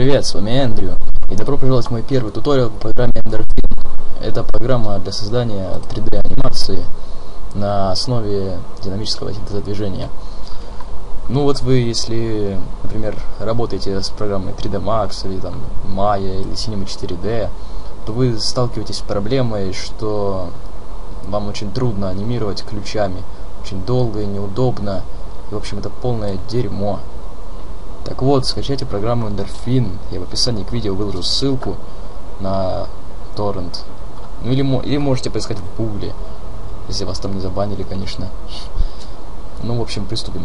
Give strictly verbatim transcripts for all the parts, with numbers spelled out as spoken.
Привет, с вами Эндрю, и добро пожаловать в мой первый туториал по программе Endorphin. Это программа для создания три дэ анимации на основе динамического синтеза движения. Ну вот вы, если, например, работаете с программой три дэ Max или там Maya или Cinema четыре дэ, то вы сталкиваетесь с проблемой, что вам очень трудно анимировать ключами, очень долго и неудобно, и в общем это полное дерьмо. Так вот, скачайте программу Endorphin, я в описании к видео выложу ссылку на торрент. Ну или, или можете поискать в гугле, если вас там не забанили, конечно. Ну, в общем, приступим.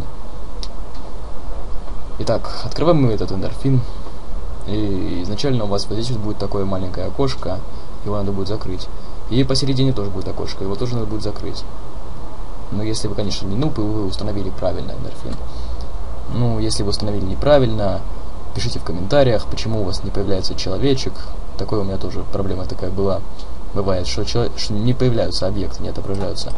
Итак, открываем мы этот Endorphin. И изначально у вас вот здесь вот будет такое маленькое окошко, его надо будет закрыть. И посередине тоже будет окошко, его тоже надо будет закрыть. Но если вы, конечно, не нуб, и вы установили правильно Endorphin. Ну, если вы установили неправильно, пишите в комментариях, почему у вас не появляется человечек. Такое у меня тоже проблема такая была. Бывает, что, чело... что не появляются объекты, не отображаются.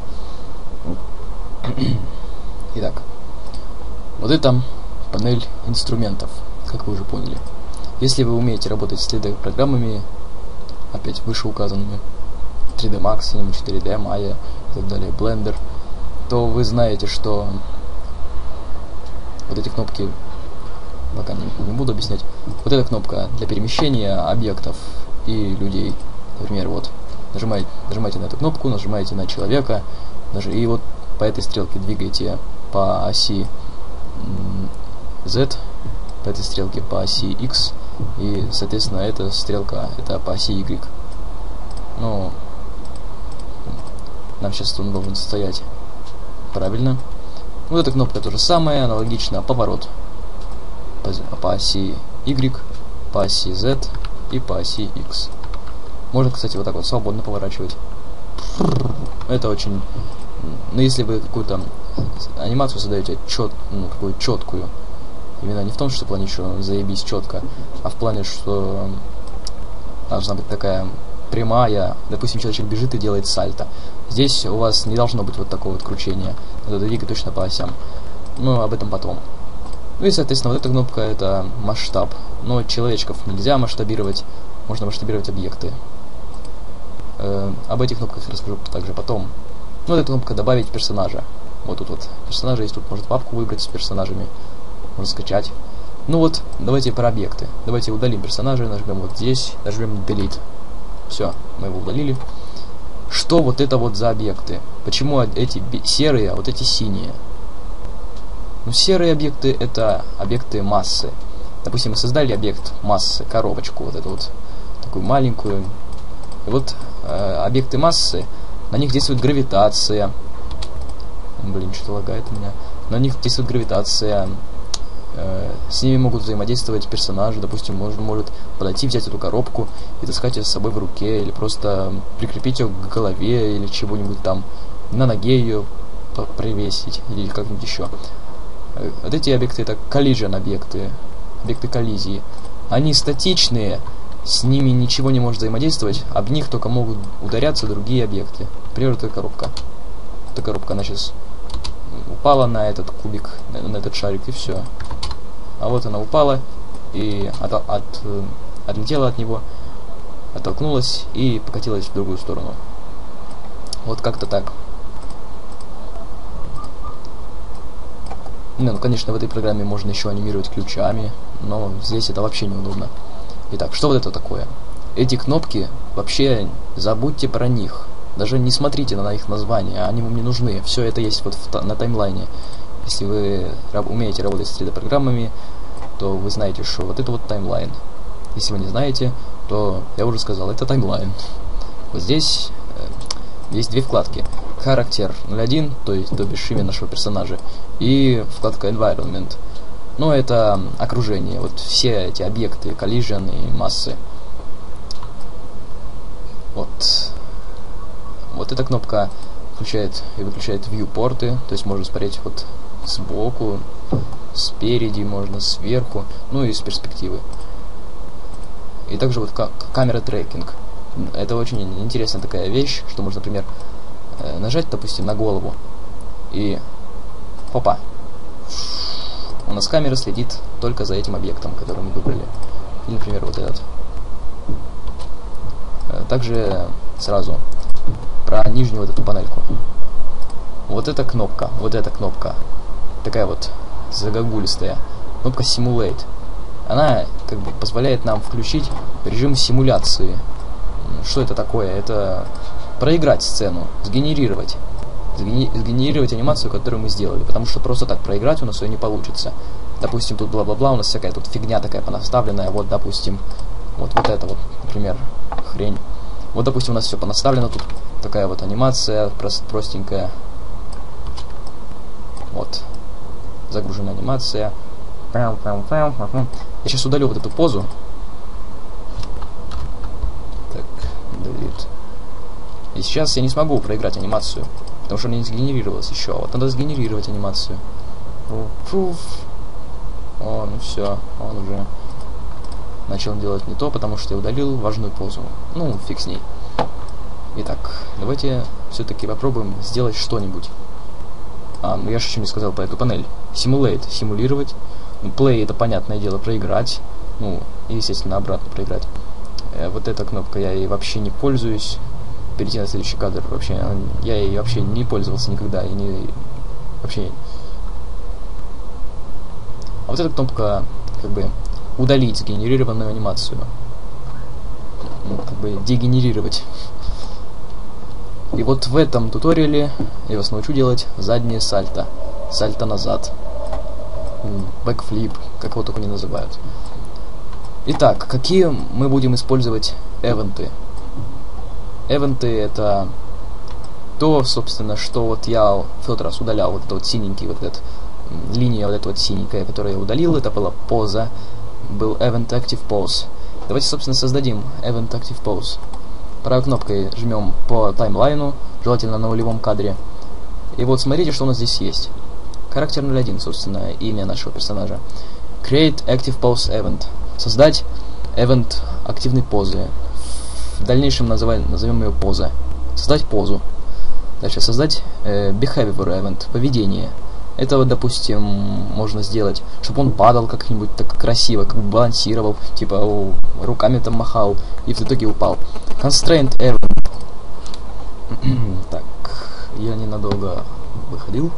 Итак, вот это панель инструментов, как вы уже поняли. Если вы умеете работать с три дэ программами, опять вышеуказанными, три дэ Max, Cinema четыре дэ, Maya и так далее, Blender, то вы знаете, что вот эти кнопки, пока не, не буду объяснять, вот эта кнопка для перемещения объектов и людей. Например, вот, нажимаете, нажимаете на эту кнопку, нажимаете на человека, и вот по этой стрелке двигаете по оси Z, по этой стрелке по оси X, и, соответственно, эта стрелка, это по оси Y. Ну, нам сейчас он должен стоять правильно. Вот эта кнопка то же самое, аналогично поворот по, по оси Y, по оси Z и по оси X. Можно, кстати, вот так вот свободно поворачивать. Это очень... Ну, если вы какую-то анимацию создаете чет, ну, какую четкую, именно не в том, что в плане, что заебись четко, а в плане, что должна быть такая прямая, допустим, человек бежит и делает сальто. Здесь у вас не должно быть вот такого вот кручения. Надо двигать точно по осям. Но об этом потом. Ну и, соответственно, вот эта кнопка — это масштаб. Но человечков нельзя масштабировать. Можно масштабировать объекты. Э, об этих кнопках я расскажу также потом. Ну, вот эта кнопка — добавить персонажа. Вот тут вот персонажи есть. Тут можно папку выбрать с персонажами. Можно скачать. Ну вот, давайте про объекты. Давайте удалим персонажа. Нажмем вот здесь. Нажмем Delete. Все, мы его удалили. Что вот это вот за объекты? Почему эти серые, а вот эти синие? Ну, серые объекты — это объекты массы. Допустим, мы создали объект массы, коробочку вот эту вот, такую маленькую. И вот э, объекты массы, на них действует гравитация. Блин, что-то лагает у меня. На них действует гравитация. С ними могут взаимодействовать персонажи. Допустим, можно может подойти, взять эту коробку и таскать ее с собой в руке, или просто прикрепить ее к голове или чего-нибудь там, на ноге ее привесить или как-нибудь еще. Вот эти объекты — это collision объекты, объекты коллизии. Они статичные, с ними ничего не может взаимодействовать, об них только могут ударяться другие объекты. Например, эта коробка. Эта коробка, она сейчас упала на этот кубик, на этот шарик, и все. А вот она упала и от, от, отлетела от него, оттолкнулась и покатилась в другую сторону. Вот как-то так. Не, ну, конечно, в этой программе можно еще анимировать ключами, но здесь это вообще неудобно. Итак, что вот это такое? Эти кнопки, вообще забудьте про них. Даже не смотрите на их названия, они вам не нужны. Все это есть вот в, на таймлайне. Если вы раб, умеете работать с три дэ программами, то вы знаете, что вот это вот таймлайн. Если вы не знаете, то я уже сказал, это таймлайн. Вот здесь э, есть две вкладки. Характер ноль один, то есть то бишь имя нашего персонажа, и вкладка Environment. Но это окружение. Вот все эти объекты, collision и массы. Вот. Вот эта кнопка включает и выключает viewporты, то есть можно смотреть вот сбоку, спереди, можно сверху, ну и с перспективы. И также вот камера трекинг. Это очень интересная такая вещь, что можно, например, нажать, допустим, на голову, и опа, у нас камера следит только за этим объектом, который мы выбрали. Или, например, вот этот. Также сразу про нижнюю вот эту панельку. Вот эта кнопка, вот эта кнопка, такая вот загогулистая, кнопка Simulate. Она как бы позволяет нам включить режим симуляции. Что это такое? Это проиграть сцену, сгенерировать. Сгенерировать анимацию, которую мы сделали. Потому что просто так проиграть у нас ее не получится. Допустим, тут бла-бла-бла, у нас всякая тут фигня такая понаставленная. Вот, допустим, вот, вот это вот, например, хрень. Вот, допустим, у нас все понаставлено. Тут такая вот анимация прост, простенькая. Вот. Загруженная анимация. Я сейчас удалю вот эту позу. Так, delete. И сейчас я не смогу проиграть анимацию, потому что она не сгенерировалась еще. Вот надо сгенерировать анимацию. Фуф. О, ну все, он уже начал делать не то, потому что я удалил важную позу. Ну, фиг с ней. Итак, давайте все-таки попробуем сделать что-нибудь. А, ну я же еще не сказал про эту панель. Simulate, симулировать. Play — это, понятное дело, проиграть. Ну, и, естественно, обратно проиграть. Э, вот эта кнопка, я ей вообще не пользуюсь. Перейти на следующий кадр, вообще, я ей вообще не пользовался никогда. И не, вообще. А вот эта кнопка, как бы, удалить сгенерированную анимацию. Ну, как бы, дегенерировать. И вот в этом туториале я вас научу делать заднее сальто. Сальто назад. Бэкфлип, как его только не называют. Итак, какие мы будем использовать эвенты? Эвенты — это то, собственно, что вот я в тот раз удалял, вот этот вот синенький, вот этот, линия вот эта вот синенькая, которую я удалил, это была поза, был Event Active Pose. Давайте, собственно, создадим Event Active Pose. Правой кнопкой жмем по таймлайну, желательно на нулевом кадре. И вот смотрите, что у нас здесь есть. Характер ноль один, собственно, имя нашего персонажа. Create Active Pose Event. Создать event активной позы. В дальнейшем называем, назовем ее поза. Создать позу. Дальше создать э, Behavior Event. Поведение. Это вот, допустим, можно сделать, чтобы он падал как-нибудь так красиво, как бы балансировал, типа о, руками там махал и в итоге упал. Constraint Event. Так, я ненадолго выходил.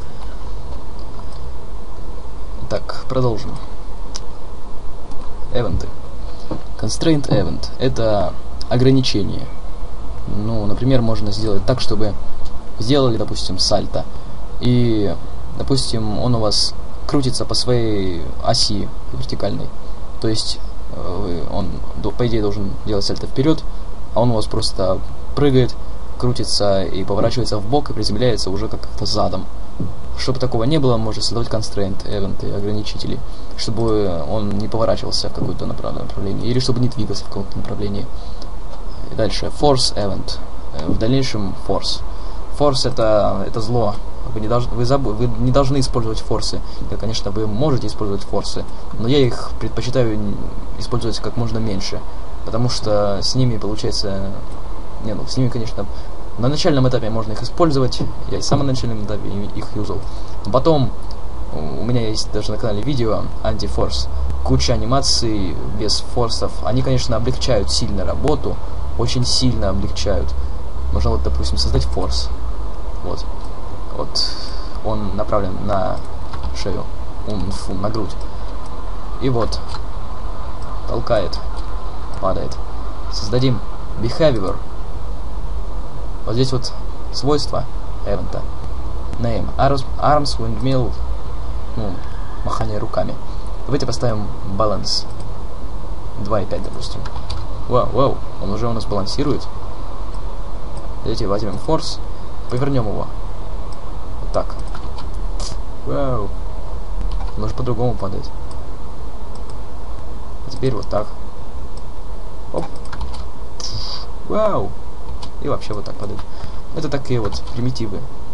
Так, продолжим. Эвенты. Constraint Event — это ограничение. Ну, например, можно сделать так, чтобы сделали, допустим, сальто. И, допустим, он у вас крутится по своей оси вертикальной. То есть он, по идее, должен делать сальто вперед, а он у вас просто прыгает, крутится и поворачивается в бок и приземляется уже как-то задом. Чтобы такого не было, можно создавать constraint эвенты, ограничители, чтобы он не поворачивался в какое-то направление, или чтобы не двигался в каком-то направлении. И дальше force event. В дальнейшем force. Force — это, это зло. Вы не, должны, вы, заб, вы не должны использовать форсы. Да, конечно, вы можете использовать форсы, но я их предпочитаю использовать как можно меньше, потому что с ними получается... Не, ну, с ними, конечно, на начальном этапе можно их использовать. Я и сам на начальном этапе их юзал. Но потом у меня есть даже на канале видео анти-форс. Куча анимаций без форсов. Они, конечно, облегчают сильно работу. Очень сильно облегчают. Можно вот, допустим, создать форс. Вот. Вот. Он направлен на шею. Он, фу, на грудь. И вот. Толкает. Падает. Создадим behavior. Вот здесь вот свойства эвента. Name. Arms, arms windmill. Ну, махание руками. Давайте поставим balance. два и пять, допустим. Вау, вау. Он уже у нас балансирует. Давайте возьмем force. Повернем его. Вот так. Вау. Он уже по-другому падает. А теперь вот так. Оп. Вау. И вообще вот так падает. Это такие вот примитивы.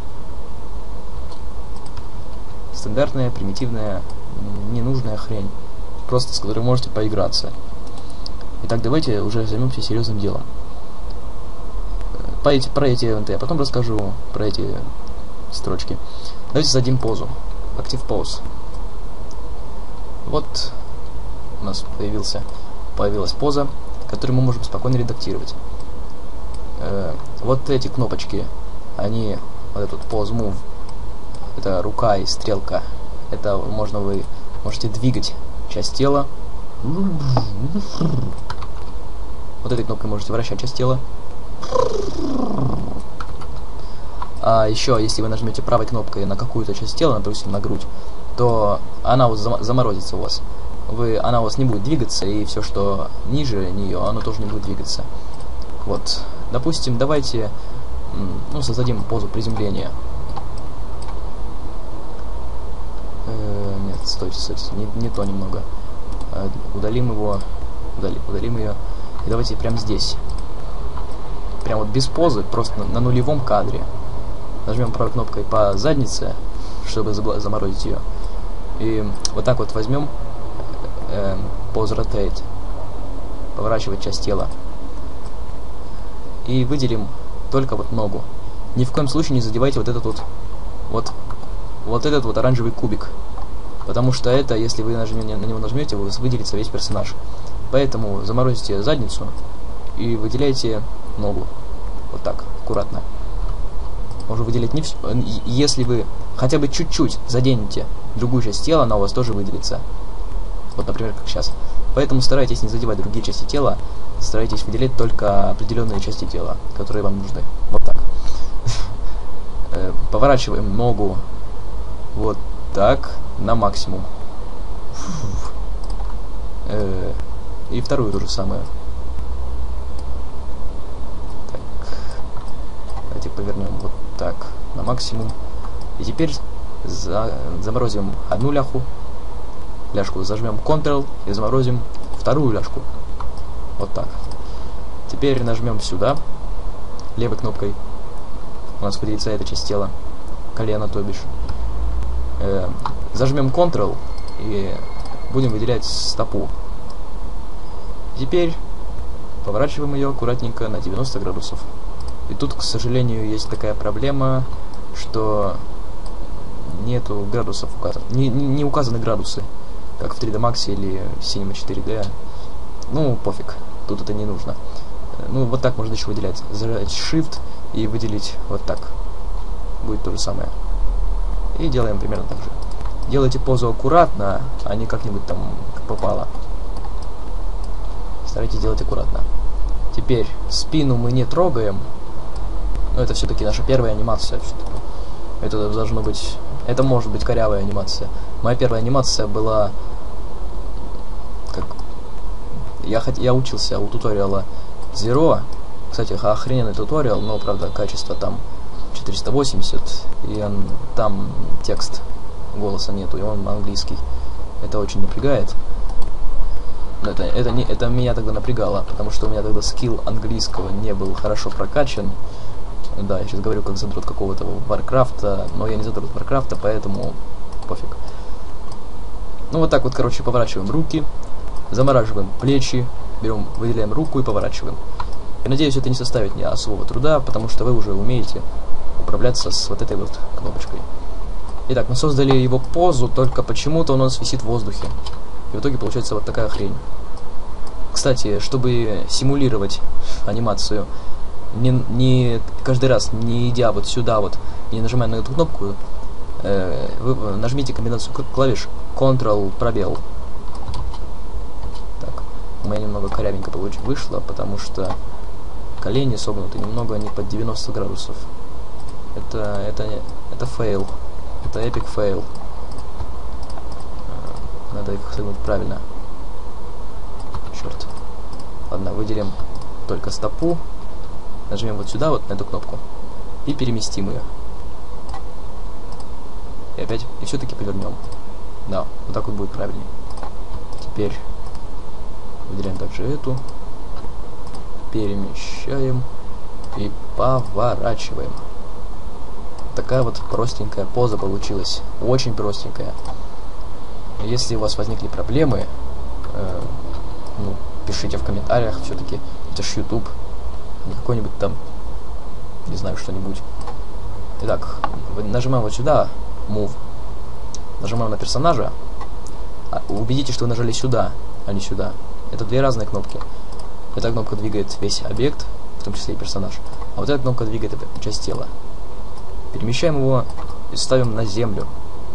Стандартная, примитивная, ненужная хрень. Просто с которой можете поиграться. Итак, давайте уже займемся серьезным делом. По эти, про эти ивенты я потом расскажу, про эти строчки. Давайте создадим позу. Active Pose. Вот у нас появился появилась поза, которую мы можем спокойно редактировать. Э, вот эти кнопочки, они, вот этот pause move, это рука и стрелка, это можно вы можете двигать часть тела. Вот этой кнопкой можете вращать часть тела. А еще, если вы нажмете правой кнопкой на какую-то часть тела, допустим, на грудь, то она вот заморозится у вас. Вы, она у вас не будет двигаться, и все, что ниже нее, оно тоже не будет двигаться. Вот. Допустим, давайте ну, создадим позу приземления. Э, нет, стойте, стойте, не, не то немного. Э, удалим его, удали, удалим ее. И давайте прямо здесь. Прям вот без позы, просто на, на нулевом кадре. Нажмем правой кнопкой по заднице, чтобы заморозить ее. И вот так вот возьмем э, pause rotate, поворачивать часть тела. И выделим только вот ногу. Ни в коем случае не задевайте вот этот вот, вот, вот этот вот оранжевый кубик. Потому что это, если вы нажмете, на него нажмете, вы выделится весь персонаж. Поэтому заморозите задницу и выделяйте ногу. Вот так, аккуратно. Можно выделить не все. Если вы хотя бы чуть-чуть заденете другую часть тела, она у вас тоже выделится. Вот, например, как сейчас. Поэтому старайтесь не задевать другие части тела, старайтесь выделять только определенные части тела, которые вам нужны. Вот так. Поворачиваем ногу вот так на максимум. И вторую то же самое. Так. Давайте повернем вот так на максимум. И теперь за, заморозим одну ляху, ляжку, зажмем Ctrl и заморозим вторую ляжку. Вот так. Теперь нажмем сюда левой кнопкой. У нас выделится эта часть тела, колено, то бишь. Э, зажмем Ctrl и будем выделять стопу. Теперь поворачиваем ее аккуратненько на девяносто градусов. И тут, к сожалению, есть такая проблема, что нету градусов указан. Не, не, не указаны градусы, как в три дэ Max или в Cinema четыре дэ. Ну, пофиг, тут это не нужно. Ну, вот так можно еще выделять. Зажать Shift и выделить вот так. Будет то же самое. И делаем примерно так же. Делайте позу аккуратно, а не как-нибудь там как попало. Старайтесь делать аккуратно. Теперь спину мы не трогаем. Но это все-таки наша первая анимация. Это должно быть... Это может быть корявая анимация. Моя первая анимация была... Как... Я, хот... Я учился у туториала Zero. Кстати, охрененный туториал, но, правда, качество там четыреста восемьдесят. И он... там текст голоса нету, и он английский. Это очень напрягает. Это, это, не, это меня тогда напрягало, потому что у меня тогда скилл английского не был хорошо прокачан. Да, я сейчас говорю как задрот какого-то Варкрафта, но я не задрот Варкрафта, поэтому пофиг. Ну вот так вот, короче, поворачиваем руки, замораживаем плечи, берем, выделяем руку и поворачиваем. Я надеюсь, это не составит мне особого труда, потому что вы уже умеете управляться с вот этой вот кнопочкой. Итак, мы создали его позу, только почему-то он у нас висит в воздухе. И в итоге получается вот такая хрень. Кстати, чтобы симулировать анимацию, не, не каждый раз, не идя вот сюда вот, не нажимая на эту кнопку, э, вы нажмите комбинацию клавиш Ctrl пробел. Так, у меня немного корявенько вышло, потому что колени согнуты немного не под девяносто градусов. Это, это, это фейл. Это эпик фейл. Надо их согнуть правильно. Черт. Ладно, выделим только стопу. Нажмем вот сюда, вот на эту кнопку. И переместим ее. И опять, и все-таки повернем. Да, вот так вот будет правильнее. Теперь выделяем также эту. Перемещаем. И поворачиваем. Такая вот простенькая поза получилась. Очень простенькая. Если у вас возникли проблемы, э, ну, пишите в комментариях, все-таки это ж YouTube, не какой-нибудь там, не знаю, что-нибудь. Итак, нажимаем вот сюда, Move, нажимаем на персонажа, а убедитесь, что вы нажали сюда, а не сюда. Это две разные кнопки. Эта кнопка двигает весь объект, в том числе и персонаж. А вот эта кнопка двигает часть тела. Перемещаем его и ставим на землю.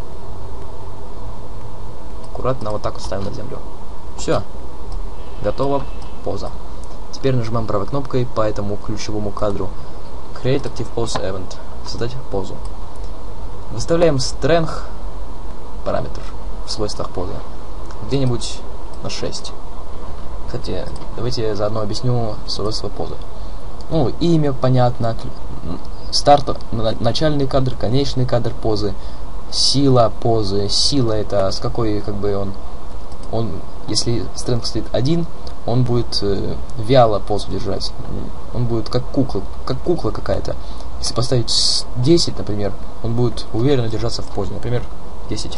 Аккуратно вот так вот ставим на землю. Все. Готова поза. Теперь нажимаем правой кнопкой по этому ключевому кадру. Create Active Pose Event. Создать позу. Выставляем Strength параметр в свойствах позы. Где-нибудь на шесть. Кстати, давайте заодно объясню свойства позы. Ну, имя понятно. Старт, начальный кадр, конечный кадр позы. Сила позы. Сила это с какой, как бы он... он если Strength стоит один, он будет э, вяло позу держать. Он будет как кукла, как кукла какая-то. Если поставить десять, например, он будет уверенно держаться в позе. Например, десять.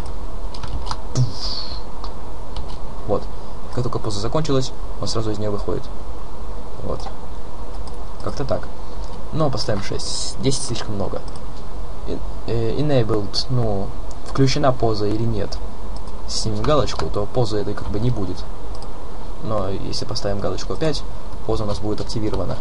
Вот. Как только поза закончилась, он сразу из нее выходит. Вот. Как-то так. Но поставим шесть. десять слишком много. Enabled, ну, включена поза или нет. Если снимем галочку, то позы этой как бы не будет. Но если поставим галочку пять, поза у нас будет активирована.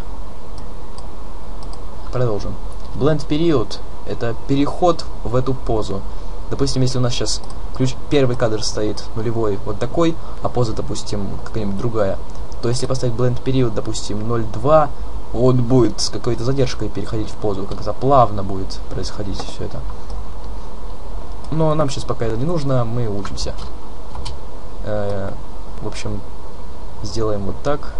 Продолжим. Blend Period — это переход в эту позу. Допустим, если у нас сейчас ключ, первый кадр стоит нулевой, вот такой, а поза, допустим, какая-нибудь другая, то если поставить Blend Period, допустим, ноль два, он будет с какой-то задержкой переходить в позу, как-то плавно будет происходить все это. Но нам сейчас пока это не нужно, мы учимся. Э-э, в общем, сделаем вот так.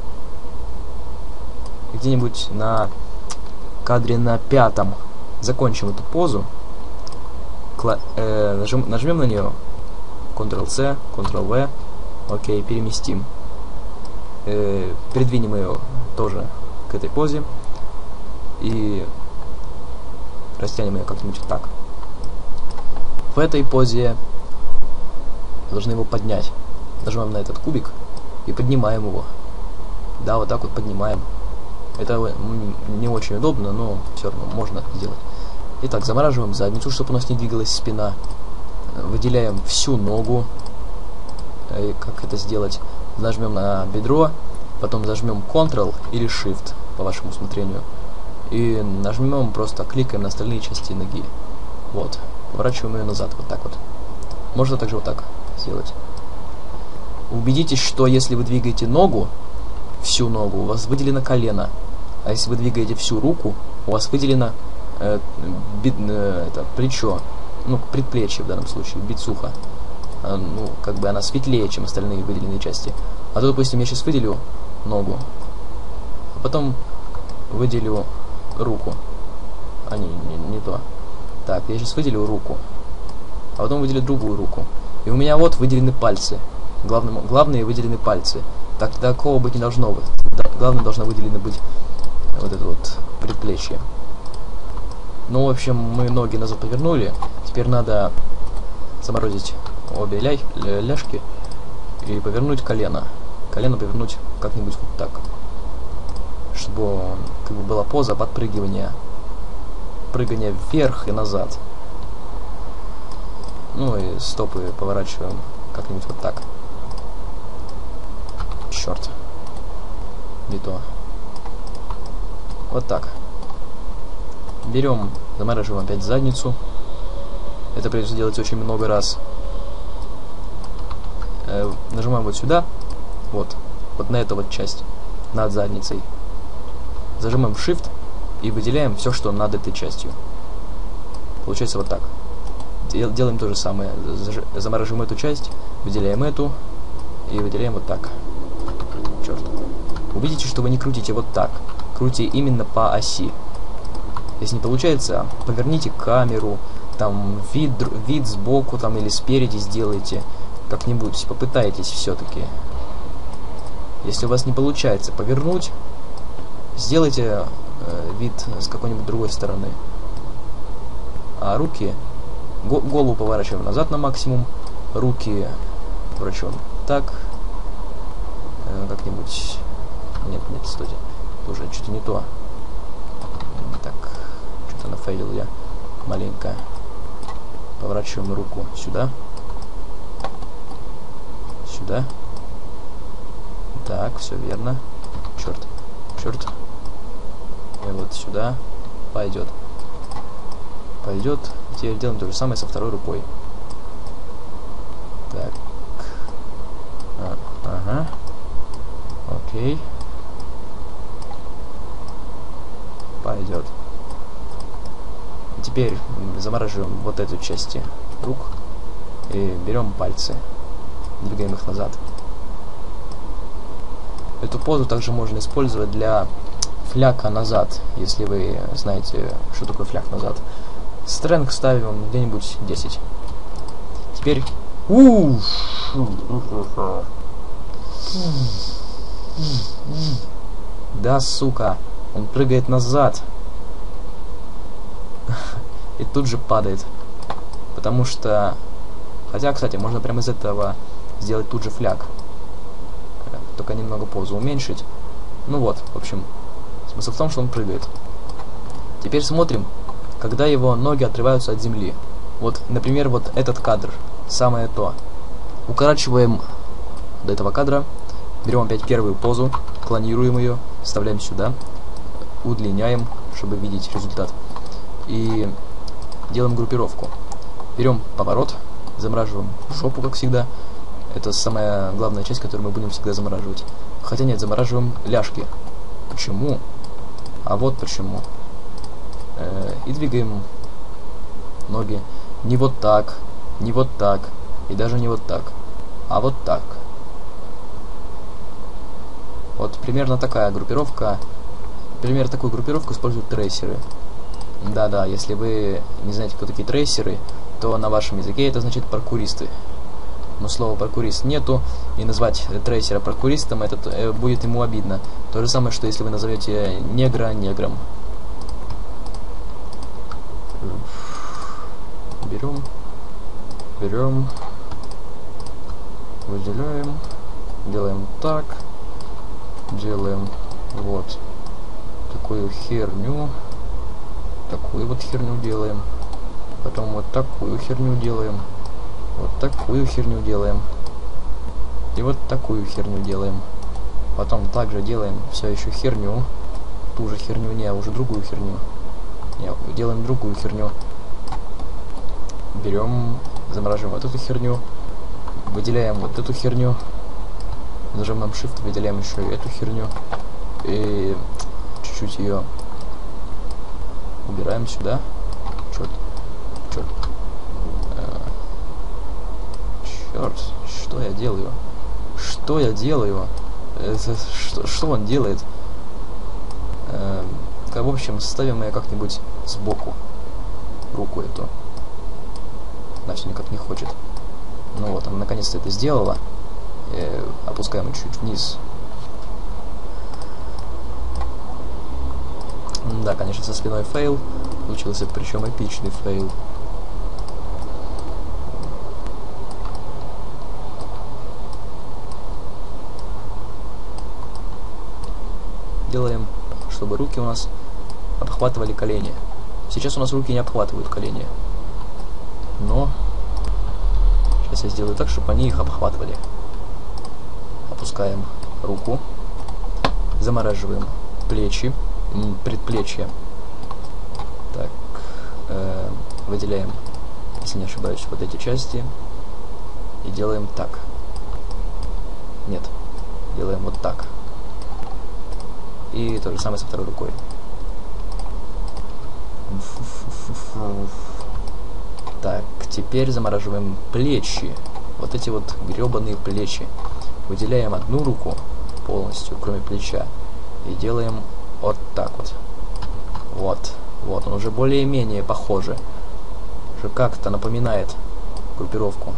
Где-нибудь на кадре на пятом закончим эту позу. Кла э, нажим нажмем на нее. контрол-C, контрол-V. Окей, переместим. Э, передвинем ее тоже к этой позе. И растянем ее как-нибудь вот так. В этой позе должны его поднять. Нажимаем на этот кубик и поднимаем его. Да, вот так вот поднимаем. Это не очень удобно, но все равно можно сделать. Итак, замораживаем задницу, чтобы у нас не двигалась спина. Выделяем всю ногу. И как это сделать? Нажмем на бедро, потом зажмем контрол или шифт по вашему усмотрению. И нажмем, просто кликаем на остальные части ноги. Вот. Поворачиваем ее назад, вот так вот. Можно также вот так сделать. Убедитесь, что если вы двигаете ногу, всю ногу, у вас выделено колено. А если вы двигаете всю руку, у вас выделено э, бит, э, это, плечо. Ну, предплечье в данном случае, бицуха. А, ну, как бы она светлее, чем остальные выделенные части. А то, допустим, я сейчас выделю ногу, а потом выделю руку. А, не, не, не то. Так, я сейчас выделю руку, а потом выделю другую руку. И у меня вот выделены пальцы. Главным, главные выделены пальцы. Так, такого быть не должно быть. Главное должно выделено быть вот это вот предплечье. Ну, в общем, мы ноги назад повернули. Теперь надо заморозить обе ля ляжки и повернуть колено. Колено повернуть как-нибудь вот так. Чтобы как бы была поза подпрыгивания. Прыгание вверх и назад. Ну и стопы поворачиваем как-нибудь вот так. Черт. Не то. Вот так. Берем, замораживаем опять задницу. Это придется делать очень много раз. Э, нажимаем вот сюда. Вот. Вот на эту вот часть. Над задницей. Зажимаем Shift. И выделяем все, что над этой частью. Получается вот так. Делаем то же самое. Замораживаем эту часть, выделяем эту и выделяем вот так. Черт. Увидите, что вы не крутите вот так. Крутите именно по оси. Если не получается, поверните камеру, там вид, вид сбоку там или спереди сделайте. Как-нибудь попытайтесь все-таки. Если у вас не получается повернуть, сделайте вид с какой-нибудь другой стороны. А руки, го голову поворачиваем назад на максимум, руки поворачиваем так, э, как-нибудь. Нет, нет, стойте, тоже что-то не то. Так, что-то нафейлил я маленько. Поворачиваем руку сюда, сюда Так, все верно. Черт, черт. И вот сюда пойдет. Пойдет. Теперь делаем то же самое со второй рукой. Так. А, ага. Окей. Пойдет. Теперь замораживаем вот эту часть рук и берем пальцы, двигаем их назад. Эту позу также можно использовать для фляга назад, если вы знаете, что такое фляг назад. Стрэнг ставим где-нибудь десять. Теперь... Уф! Да, сука, он прыгает назад. И тут же падает. Потому что... Хотя, кстати, можно прямо из этого сделать тут же фляг. Только немного позу уменьшить. Ну вот, в общем, смысл в том, что он прыгает. Теперь смотрим, когда его ноги отрываются от земли. Вот, например, вот этот кадр. Самое то. Укорачиваем до этого кадра. Берем опять первую позу, клонируем ее, вставляем сюда. Удлиняем, чтобы видеть результат. И делаем группировку. Берем поворот, замораживаем жопу, как всегда. Это самая главная часть, которую мы будем всегда замораживать. Хотя нет, замораживаем ляжки. Почему? А вот почему. Э, и двигаем ноги не вот так, не вот так, и даже не вот так, а вот так. Вот примерно такая группировка. Примерно такую группировку используют трейсеры. Да-да, если вы не знаете, кто такие трейсеры, то на вашем языке это значит паркуристы. Но слова паркурист нету, и назвать трейсера паркуристом, это э, будет ему обидно. То же самое, что если вы назовете негра негром. Берем, берем, выделяем, делаем так, делаем вот такую херню, такую вот херню делаем, потом вот такую херню делаем. Вот такую херню делаем. И вот такую херню делаем. Потом также делаем все еще херню. Ту же херню, не, уже другую херню. Не, делаем другую херню. Берем, замораживаем вот эту херню. Выделяем вот эту херню. Нажимаем Shift, выделяем еще и эту херню. И чуть-чуть ее убираем сюда. Черт. Черт. Черт, что я делаю? Что я делаю? Это, что, что он делает? Э, в общем, ставим ее как-нибудь сбоку. Руку эту. Иначе никак не хочет. Ну вот, она наконец-то это сделала. Э, опускаем ее чуть вниз. Да, конечно, со спиной фейл. Получился, причем эпичный фейл. Делаем, чтобы руки у нас обхватывали колени. Сейчас у нас руки не обхватывают колени. Но сейчас я сделаю так, чтобы они их обхватывали. Опускаем руку. Замораживаем плечи, предплечья. Так, э, выделяем, если не ошибаюсь, вот эти части. И делаем так. Нет, делаем вот так. И то же самое со второй рукой. Так, теперь замораживаем плечи. Вот эти вот гребаные плечи. Выделяем одну руку полностью, кроме плеча. И делаем вот так вот. Вот. Вот, он уже более-менее похоже. Уже как-то напоминает группировку.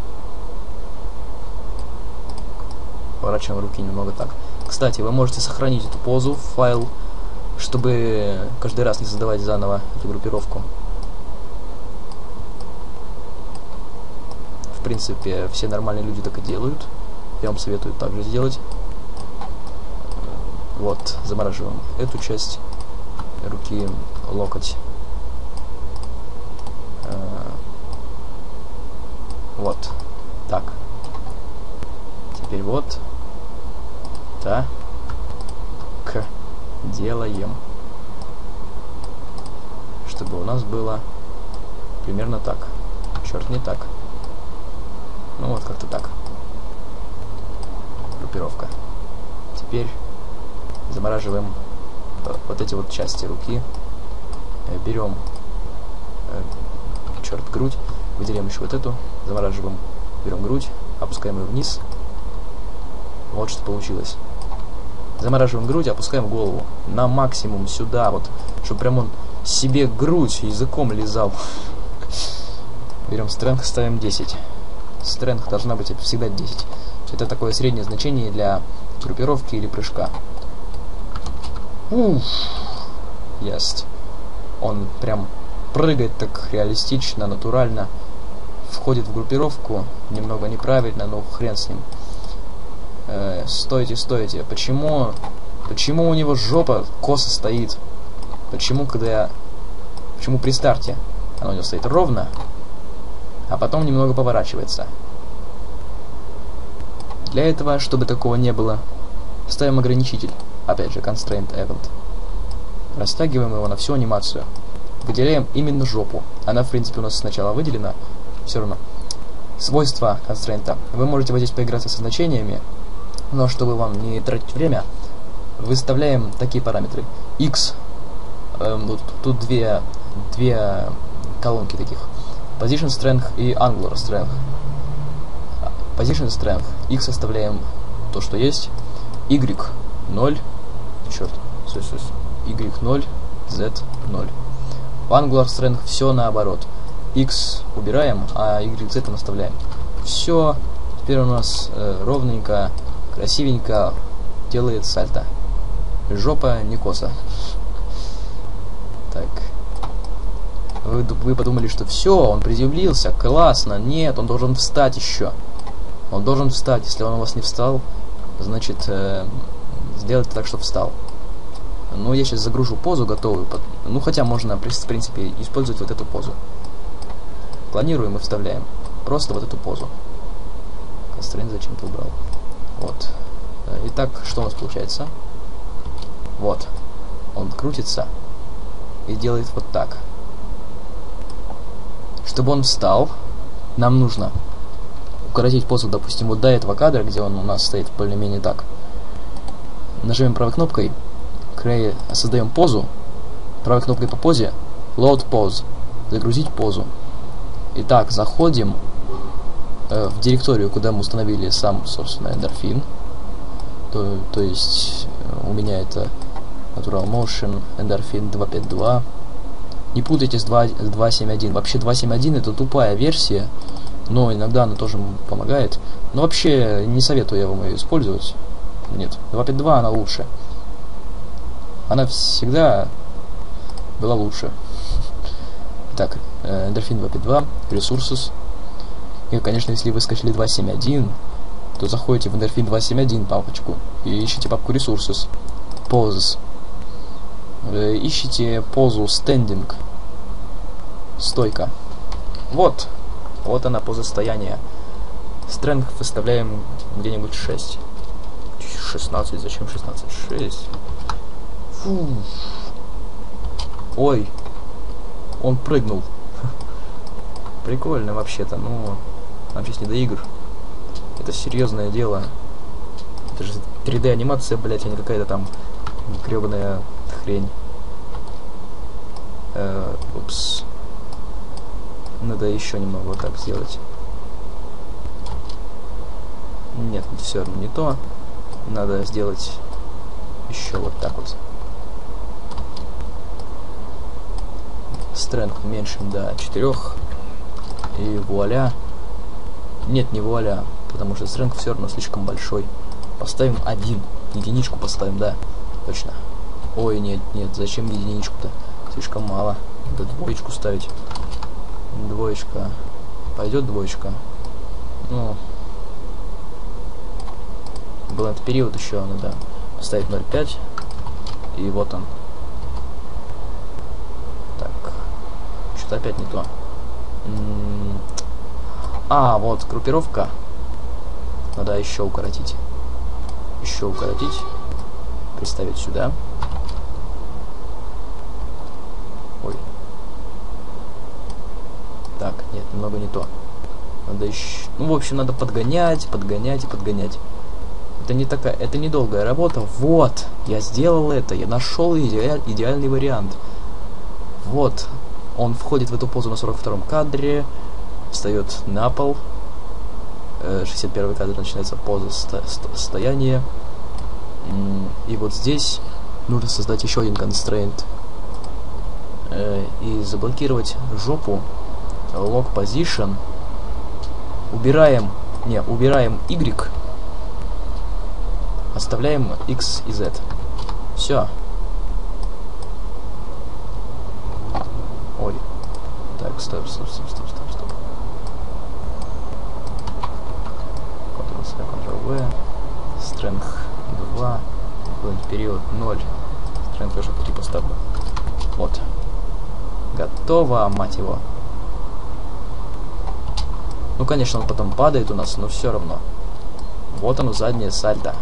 Поворачиваем руки немного так. Кстати, вы можете сохранить эту позу в файл, чтобы каждый раз не создавать заново эту группировку. В принципе, все нормальные люди так и делают. Я вам советую также сделать. Вот, замораживаем эту часть руки, локоть. Вот, так. Теперь вот. Так. Делаем. Чтобы у нас было примерно так. Черт, не так. Ну вот как-то так. Группировка. Теперь замораживаем вот эти вот части руки. Берем, черт, грудь. Выделяем еще вот эту. Замораживаем. Берем грудь. Опускаем ее вниз. Вот что получилось. Замораживаем грудь, опускаем голову на максимум сюда, вот, чтобы прям он себе грудь языком лизал. Берем стрэнг, ставим десять. Стрэнг должна быть всегда десять. Это такое среднее значение для группировки или прыжка. Уф. Есть. Он прям прыгает так реалистично, натурально. Входит в группировку. Немного неправильно, но хрен с ним. Э, стойте, стойте. Почему, почему у него жопа косо стоит? Почему, когда я... Почему при старте она у него стоит ровно, а потом немного поворачивается? Для этого, чтобы такого не было, ставим ограничитель. Опять же, Constraint Event. Растягиваем его на всю анимацию. Выделяем именно жопу. Она, в принципе, у нас сначала выделена. Все равно. Свойства констрейнта. Вы можете вот здесь поиграться со значениями, но чтобы вам не тратить время, выставляем такие параметры. X. Эм, вот тут две, две колонки таких. Position Strength и Angular Strength. Position Strength. X оставляем то, что есть. Y ноль. Черт. Y ноль. Z ноль. В Angular Strength все наоборот. X убираем, а Y Z оставляем. Все. Теперь у нас э, ровненько, красивенько делает сальто. Жопа не косо. Так. Вы, вы подумали, что все, он приземлился, классно. Нет, он должен встать еще. Он должен встать. Если он у вас не встал, значит, э, сделать так, чтобы встал. Ну, я сейчас загружу позу готовую. Ну, хотя можно, в принципе, использовать вот эту позу. Планируем и вставляем. Просто вот эту позу. Constraint зачем-то убрал. Вот. Итак, что у нас получается? Вот. Он крутится и делает вот так. Чтобы он встал, нам нужно укоротить позу, допустим, вот до этого кадра, где он у нас стоит более-менее так. Нажмем правой кнопкой, создаем позу, правой кнопкой по позе, Load Pose, загрузить позу. Итак, заходим э, в директорию, куда мы установили сам, собственно, эндорфин. То, то есть э, у меня это Natural Motion, эндорфин два пять два. Не путайте с два семь один. Вообще два семь один это тупая версия, но иногда она тоже помогает. Но вообще не советую я вам ее использовать. Нет, два пять два она лучше. Она всегда была лучше. Так, эндорфин два пять два, Resources. И, конечно, если вы скачали два семь один, то заходите в эндорфин два семь один папочку и ищите папку Resources. Poses. Ищите позу Standing. Стойка. Вот. Вот она, поза стояния. Strength выставляем где-нибудь шесть. шестнадцать, зачем шестнадцать? шесть. Фу. Ой. Он прыгнул. Прикольно вообще-то, но нам сейчас не до игр. Это серьезное дело. Это же три дэ анимация, блять, а не какая-то там гребаная хрень. Э, упс. Надо еще немного вот так сделать. Нет, это все равно не то. Надо сделать еще вот так вот. Strength уменьшим до четырёх. И вуаля. Нет, не вуаля, потому что strength все равно слишком большой. Поставим один. Единичку поставим, да. Точно. Ой, нет, нет, зачем единичку-то? Слишком мало. Надо двоечку ставить. Двоечка. Пойдет двоечка. Ну. Был этот период еще, надо поставить ноль пять. И вот он. Так. Что-то опять не то. А, вот, группировка. Надо еще укоротить. еще укоротить, приставить сюда. Ой. Так, нет, немного не то. Надо еще... Ну, в общем, надо подгонять, подгонять и подгонять. Это не такая... Это недолгая работа. Вот! Я сделал это. Я нашел иде... идеальный вариант. Вот. Он входит в эту позу на сорок втором кадре. Встает на пол. шестьдесят первый кадр начинается поза сто... стояния. И вот здесь нужно создать еще один constraint. И заблокировать жопу. Lock position. Убираем, не, убираем Y, оставляем X и Z. Все. Ой. Так, стоп, стоп, стоп, стоп, стоп, стоп. Ctrl-C, Ctrl-V. Strength два. Период ноль. Strength тоже по типу ставлю. Вот. Готово, мать его. Ну, конечно, он потом падает у нас, но все равно. Вот оно, заднее сальто.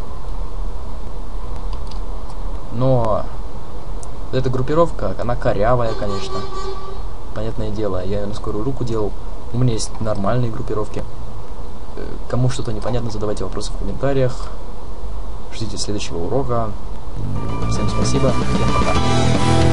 Но эта группировка, она корявая, конечно. Понятное дело, я ее на скорую руку делал. У меня есть нормальные группировки. Кому что-то непонятно, задавайте вопросы в комментариях. Ждите следующего урока. Всем спасибо, всем пока.